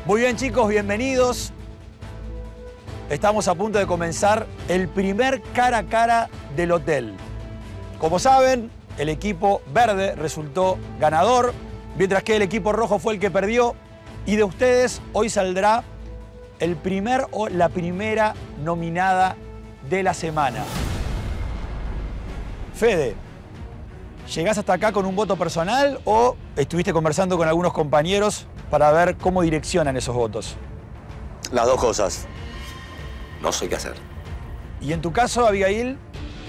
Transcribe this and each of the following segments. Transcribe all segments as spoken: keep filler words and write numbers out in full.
Muy bien, chicos, bienvenidos. Estamos a punto de comenzar el primer cara a cara del hotel. Como saben, el equipo verde resultó ganador, mientras que el equipo rojo fue el que perdió. Y de ustedes hoy saldrá el primer o la primera nominada de la semana. Fede, ¿llegás hasta acá con un voto personal o estuviste conversando con algunos compañeros para ver cómo direccionan esos votos? Las dos cosas. No sé qué hacer. ¿Y en tu caso, Abigail?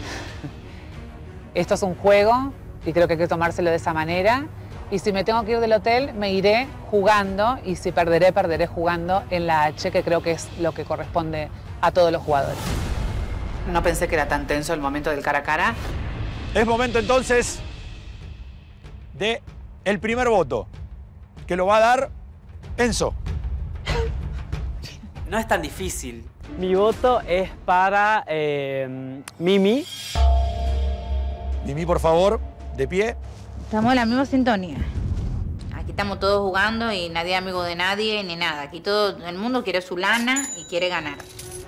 Esto es un juego y creo que hay que tomárselo de esa manera. Y si me tengo que ir del hotel, me iré jugando. Y si perderé, perderé jugando en la H, que creo que es lo que corresponde a todos los jugadores. No pensé que era tan tenso el momento del cara a cara. Es momento entonces de el primer voto, que lo va a dar Enzo. No es tan difícil. Mi voto es para eh, Mimi. Mimi, por favor, de pie. Estamos en la misma sintonía. Aquí estamos todos jugando y nadie es amigo de nadie ni nada. Aquí todo el mundo quiere su lana y quiere ganar.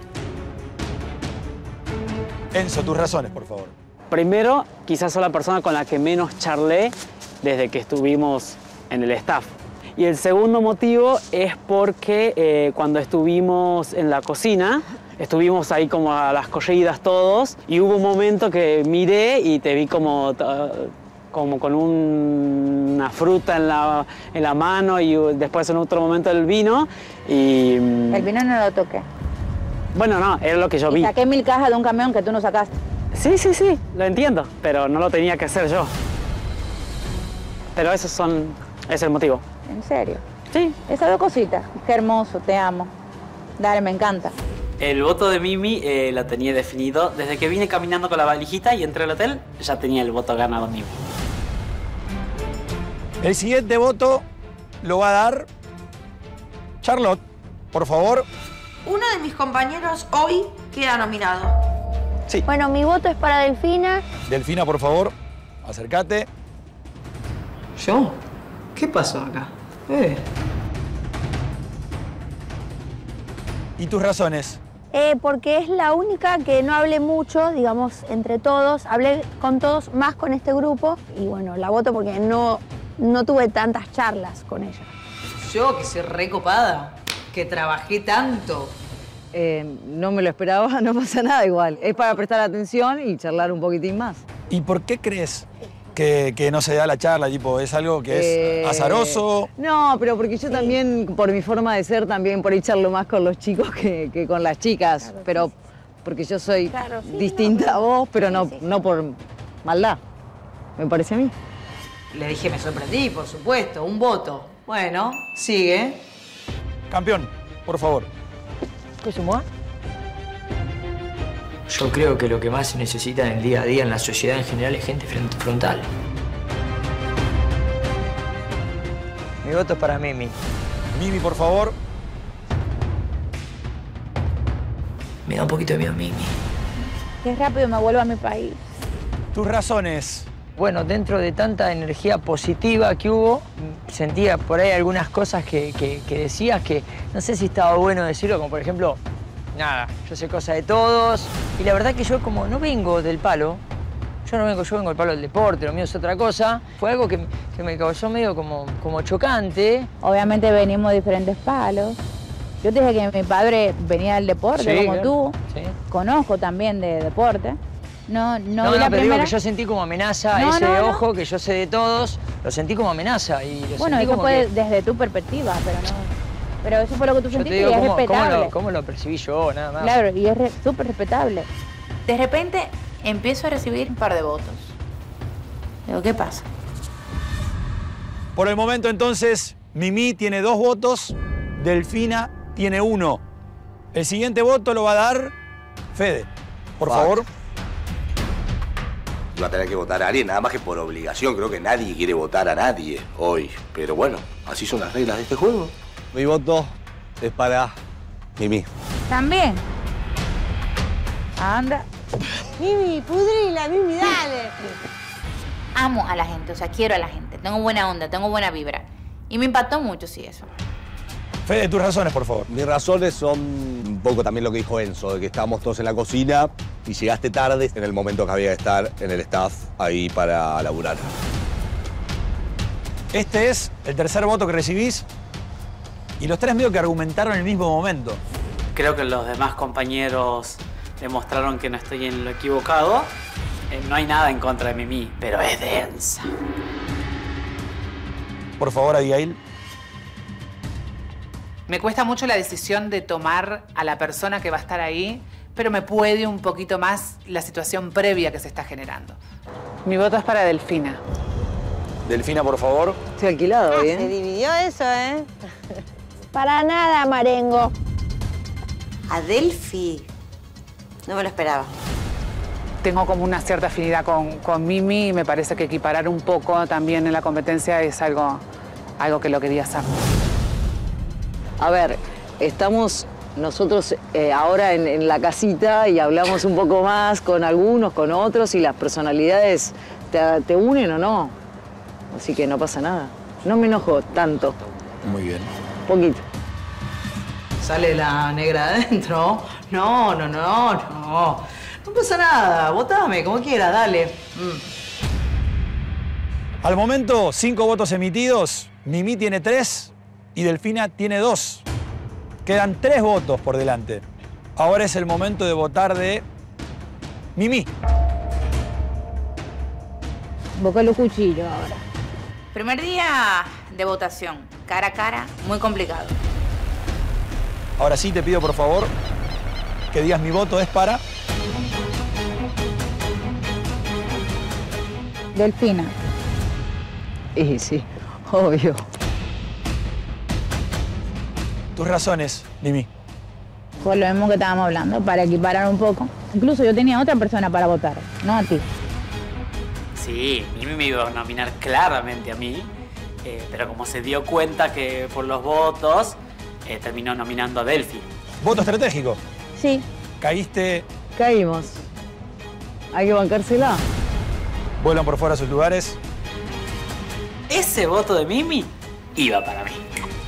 Enzo, tus razones, por favor. Primero, quizás soy la persona con la que menos charlé desde que estuvimos en el staff. Y el segundo motivo es porque eh, cuando estuvimos en la cocina, estuvimos ahí como a las corridas todos y hubo un momento que miré y te vi como, como con un, una fruta en la, en la mano y después en otro momento el vino y... El vino no lo toqué. Bueno, no, era lo que yo vi. Y saqué mil cajas de un camión que tú no sacaste. Sí, sí, sí, lo entiendo, pero no lo tenía que hacer yo. Pero esos son, ese es el motivo. ¿En serio? Sí. Esas dos cositas. Qué hermoso, te amo. Dale, me encanta. El voto de Mimi eh, lo tenía definido. Desde que vine caminando con la valijita y entré al hotel, ya tenía el voto ganado Mimi. El siguiente voto lo va a dar Charlotte, por favor. Uno de mis compañeros hoy queda nominado. Sí. Bueno, mi voto es para Delfina. Delfina, por favor, acércate. ¿Yo? ¿Qué pasó acá? Eh. ¿Y tus razones? Eh, porque es la única que no hablé mucho, digamos, entre todos. Hablé con todos, más con este grupo. Y bueno, la voto porque no, no tuve tantas charlas con ella. Yo, que soy recopada, que trabajé tanto. Eh, no me lo esperaba, no pasa nada igual. Es para prestar atención y charlar un poquitín más. ¿Y por qué crees que, que no se da la charla? Tipo, ¿es algo que es Eh, azaroso? No, pero porque yo también, por mi forma de ser, también por ahí charlo más con los chicos que, que con las chicas. Claro, pero sí. Porque yo soy Claro, sí, distinta no, a vos, pero sí, no, sí. no por maldad. Me parece a mí. Le dije, me sorprendí, por supuesto, un voto. Bueno, sigue. Campeón, por favor. ¿Qué sumó? Yo creo que lo que más se necesita en el día a día en la sociedad en general es gente frente frontal. Mi voto es para Mimi. Mimi, por favor. Me da un poquito de miedo Mimi. Qué rápido me vuelvo a mi país. Tus razones. Bueno, dentro de tanta energía positiva que hubo, sentía por ahí algunas cosas que, que, que decías que no sé si estaba bueno decirlo, como por ejemplo, nada, yo sé cosas de todos. Y la verdad que yo como no vengo del palo, yo no vengo, yo vengo del palo del deporte, lo mío es otra cosa. Fue algo que, que me causó medio como, como chocante. Obviamente venimos de diferentes palos. Yo te dije que mi padre venía del deporte, Sí, como claro. tú. Sí. Conozco también de deporte. No, no, No, vi no, la pero primera. digo que yo sentí como amenaza No, ese no, no. ojo que yo sé de todos, lo sentí como amenaza y lo Bueno, sentí eso como fue que... desde tu perspectiva, pero no. Pero eso fue lo que tú Yo te sentiste digo y es cómo, cómo, respetable. lo, cómo lo percibí yo, nada más. Claro, y es re- súper respetable. De repente empiezo a recibir un par de votos. Digo, ¿qué pasa? Por el momento, entonces, Mimi tiene dos votos, Delfina tiene uno. El siguiente voto lo va a dar Fede. Por Fuck. favor. Iba a tener que votar a alguien, nada más que por obligación. Creo que nadie quiere votar a nadie hoy. Pero bueno, así son las reglas de este juego. Mi voto es para Mimi. También. Anda. Mimi, pudrila, Mimi, dale. Amo a la gente, o sea, quiero a la gente. Tengo buena onda, tengo buena vibra. Y me impactó mucho, sí, eso. Fede, tus razones, por favor. Mis razones son un poco también lo que dijo Enzo, de que estábamos todos en la cocina y llegaste tarde en el momento que había que estar en el staff ahí para laburar. Este es el tercer voto que recibís y los tres medio que argumentaron en el mismo momento. Creo que los demás compañeros demostraron que no estoy en lo equivocado. Eh, no hay nada en contra de Mimi, pero es densa. Por favor, Abigail. Me cuesta mucho la decisión de tomar a la persona que va a estar ahí, pero me puede un poquito más la situación previa que se está generando. Mi voto es para Delfina. Delfina, por favor. Estoy alquilado, ah, ¿bien? Se dividió eso, ¿eh? Para nada, Marengo. A Delphi. No me lo esperaba. Tengo como una cierta afinidad con, con Mimi y me parece que equiparar un poco también en la competencia es algo, algo que lo quería hacer. A ver, estamos nosotros eh, ahora en, en la casita y hablamos un poco más con algunos, con otros, y las personalidades te, te unen o no. Así que no pasa nada. No me enojo tanto. Muy bien. Poquito. Sale la negra adentro. No, no, no, no. No pasa nada. Votame como quieras, dale. Mm. Al momento, cinco votos emitidos. Mimi tiene tres y Delfina tiene dos. Quedan tres votos por delante. Ahora es el momento de votar de Mimi. Busca los cuchillos ahora. Primer día de votación, cara a cara, muy complicado. Ahora sí te pido, por favor, que digas mi voto es para... Delfina. Y sí, obvio. Tus razones, Mimi. Por lo mismo que estábamos hablando, para equiparar un poco. Incluso yo tenía otra persona para votar, no a ti. Sí, Mimi me iba a nominar claramente a mí, eh, pero como se dio cuenta que por los votos, eh, terminó nominando a Delphi. ¿Voto estratégico? Sí. Caíste... Caímos. Hay que bancársela. Vuelan por fuera a sus lugares. Ese voto de Mimi iba para mí.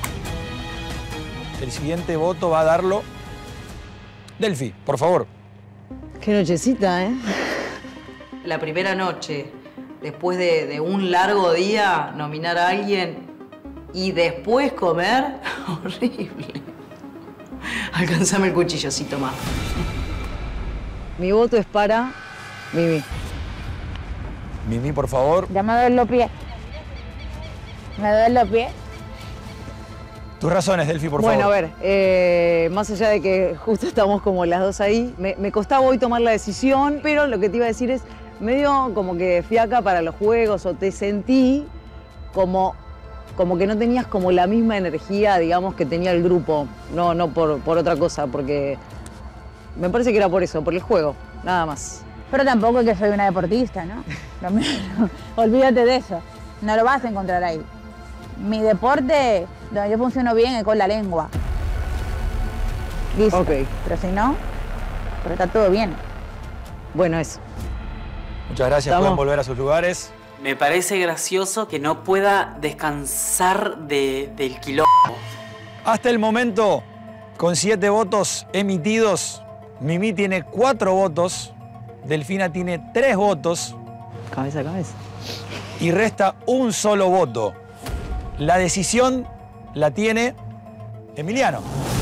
El siguiente voto va a darlo Delphi, por favor. Qué nochecita, ¿eh? La primera noche, después de, de un largo día, nominar a alguien y después comer, horrible. Alcanzame el cuchillocito más. Mi voto es para Mimi. Mimi, por favor. Ya me duelen los pies. Me duelen los pies. Tus razones, Delphi, por bueno, favor. Bueno, a ver, eh, más allá de que justo estamos como las dos ahí, me, me costaba hoy tomar la decisión, pero lo que te iba a decir es, medio como que fiaca para los juegos, o te sentí como, como que no tenías como la misma energía, digamos, que tenía el grupo. No, no por, por otra cosa, porque me parece que era por eso, por el juego, nada más. Pero tampoco es que soy una deportista, ¿no? No, no, olvídate de eso. No lo vas a encontrar ahí. Mi deporte, donde yo funciono bien, es con la lengua. Listo. Ok. Pero si no, pero está todo bien. Bueno, eso. Muchas gracias, ¿Estamos? pueden volver a sus lugares. Me parece gracioso que no pueda descansar de, del quilombo. Hasta el momento, con siete votos emitidos, Mimi tiene cuatro votos, Delfina tiene tres votos. Cabeza a cabeza. Y resta un solo voto. La decisión la tiene Emiliano.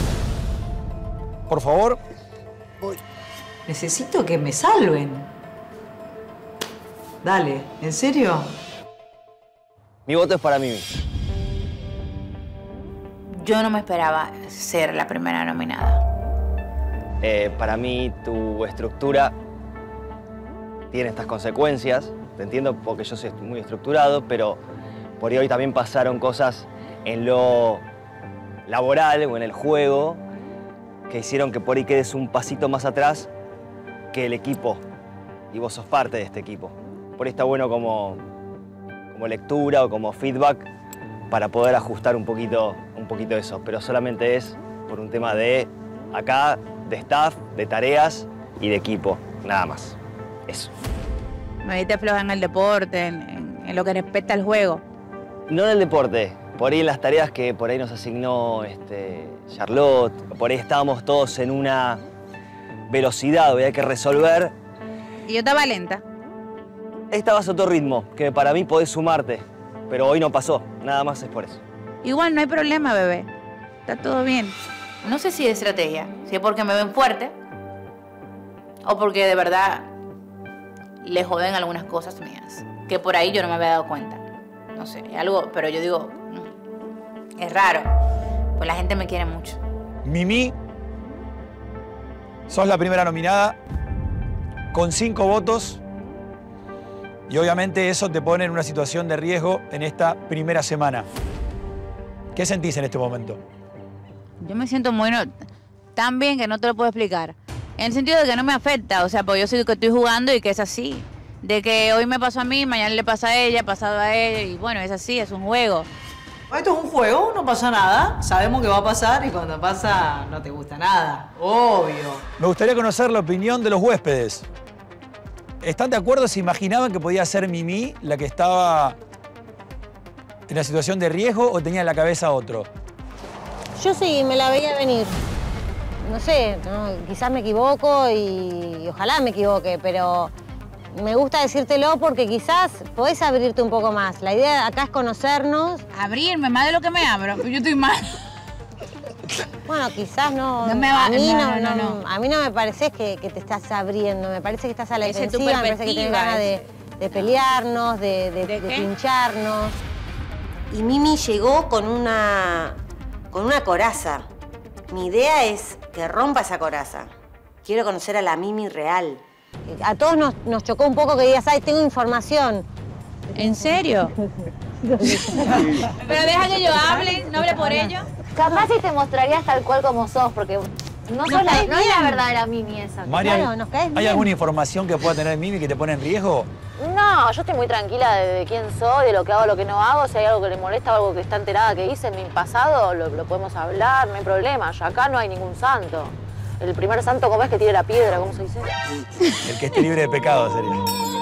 Por favor. Necesito que me salven. Dale, ¿en serio? Mi voto es para Mimi. Yo no me esperaba ser la primera nominada. Eh, para mí, tu estructura tiene estas consecuencias. Te entiendo porque yo soy muy estructurado, pero por ahí hoy también pasaron cosas en lo laboral o en el juego que hicieron que por ahí quedes un pasito más atrás que el equipo. Y vos sos parte de este equipo. Por ahí está bueno como, como lectura o como feedback para poder ajustar un poquito, un poquito eso. Pero solamente es por un tema de acá, de staff, de tareas y de equipo. Nada más. Eso. Me viste floja en el deporte, en, en, en lo que respecta al juego. No en el deporte, por ahí en las tareas que por ahí nos asignó este, Charlotte, por ahí estábamos todos en una velocidad, había que resolver. Y yo estaba lenta. Estabas a otro ritmo, que para mí podés sumarte, pero hoy no pasó, nada más es por eso. Igual no hay problema, bebé. Está todo bien. No sé si es estrategia, si es porque me ven fuerte o porque de verdad le joden algunas cosas mías, que por ahí yo no me había dado cuenta. No sé, algo, pero yo digo, es raro, pues la gente me quiere mucho. Mimi, sos la primera nominada con cinco votos y obviamente eso te pone en una situación de riesgo en esta primera semana. ¿Qué sentís en este momento? Yo me siento muy... No, tan bien que no te lo puedo explicar. En el sentido de que no me afecta, o sea, porque yo sé que estoy jugando y que es así. De que hoy me pasó a mí, mañana le pasa a ella, pasado a ella, y bueno, es así, es un juego. Esto es un juego, no pasa nada. Sabemos que va a pasar y cuando pasa no te gusta nada. Obvio. Me gustaría conocer la opinión de los huéspedes. ¿Están de acuerdo? ¿Se imaginaban que podía ser Mimi la que estaba en la situación de riesgo o tenía en la cabeza otro? Yo sí, me la veía venir. No sé, no, quizás me equivoco y, y ojalá me equivoque, pero me gusta decírtelo porque quizás podés abrirte un poco más. La idea acá es conocernos. Abrirme, más de lo que me abro, yo estoy mal. Bueno, quizás no. No me va, a, mí no, no, no, no, no. a mí no me parece que, que te estás abriendo, me parece que estás a la Esa es tu defensiva, me parece que tienes perspectiva, ganas de, de pelearnos, de, de, ¿De de qué? pincharnos. Y Mimi llegó con una, con una coraza. Mi idea es que rompa esa coraza. Quiero conocer a la Mimi real. A todos nos, nos chocó un poco que digas, ay, tengo información. ¿En serio? Pero deja que yo hable, no hable por ello. Capaz si te mostrarías tal cual como sos, porque no, sos la, no es la verdadera Mimi esa. Marian, Claro, nos caes ¿hay bien. alguna información que pueda tener Mimi que te pone en riesgo? No, yo estoy muy tranquila de, de quién soy, de lo que hago, lo que no hago. Si hay algo que le molesta o algo que está enterada que hice en mi pasado, lo, lo podemos hablar, no hay problema. Ya acá no hay ningún santo. El primer santo, ¿cómo es que tire la piedra? ¿Cómo se dice? El que esté libre de pecado sería.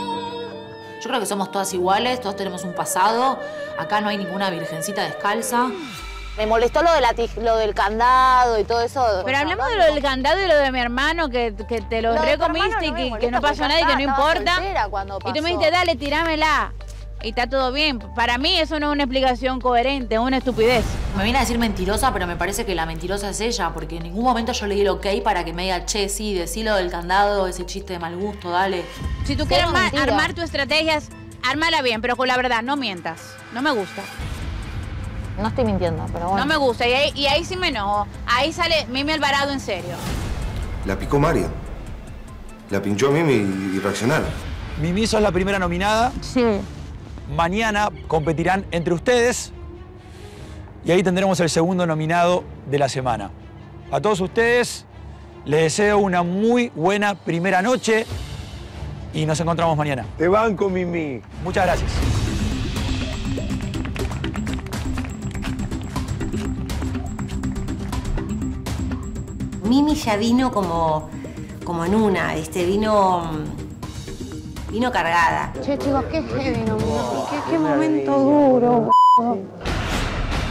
Yo creo que somos todas iguales, todos tenemos un pasado. Acá no hay ninguna virgencita descalza. Me molestó lo, de la tij- lo del candado y todo eso. Pero hablemos de lo del candado y lo de mi hermano, que, que te lo, Lo de tu recomiste hermano y no me que, que no molesta, pasó porque nada y que ya no estaba importa. soltera cuando Y tú me pasó. dijiste, dale, tirámela. Y está todo bien. Para mí eso no es una explicación coherente, es una estupidez. Me viene a decir mentirosa, pero me parece que la mentirosa es ella, porque en ningún momento yo le di el ok para que me diga, che, sí, decilo del candado, ese chiste de mal gusto, dale. Si tú quieres ma- armar tus estrategias, ármala bien, pero con la verdad, no mientas. No me gusta. No estoy mintiendo, pero bueno. No me gusta. Y ahí, y ahí sí me enojo. Ahí sale Mimi Alvarado en serio. La picó Marian. La pinchó a Mimi y, y reaccionaron. Mimi, sos la primera nominada. Sí. Mañana competirán entre ustedes y ahí tendremos el segundo nominado de la semana. A todos ustedes les deseo una muy buena primera noche y nos encontramos mañana. Te banco, Mimi. Muchas gracias. Mimi ya vino como, como en una, este, vino, vino cargada. Che, chicos, qué heavy, no, qué, qué momento duro, boludo.